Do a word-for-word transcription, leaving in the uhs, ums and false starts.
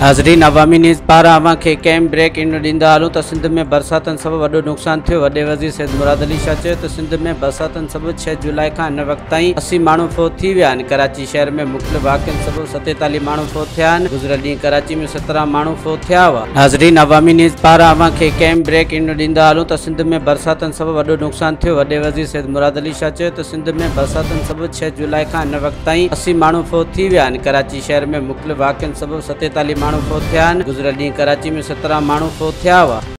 हाज़रीन, अवामी न्यूज़ पारा अवां खे कैम ब्रेक इन ॾींदा हलूं त सिंध में बरसातन सबबि वॾो नुक़सान थियो। वॾे वज़ीर सैद मुराद अली शाह चयो त सिंध में बरसातन सबबि छह जुलाई खां हिन वक़्त ताईं असी माण्हू फोत थी विया आहिनि। कराची शहर में मुख़्तलिफ़ वाक़िअनि सबबि सतेतालीह माण्हू फोत थिया आहिनि। गुज़िरियल ॾींहुं कराची में सत्रहं माण्हू फोत थिया हुआ। हाज़रीन, अवामी न्यूज़ पारा अवां खे कैम ब्रेक इन ॾींदा हलूं त सिंध में बरसातन सबबि वॾो नुक़सान थियो। वॾे वज़ीर सैद मुराद अली शाह चयो त सिंध में बरसातन सबबि छह जुलाई खां हिन वक़्त ताईं असी माण्हू फोत थी विया आहिनि। कराची शहर में मुख़्तलिफ़ वाक़िअनि सबबि सतेतालीह माण्हू फोत थिया आहिनि। गुज़िरियल ॾींहुं कराची में सत्रहं माण्हू फोत थिया हुआ।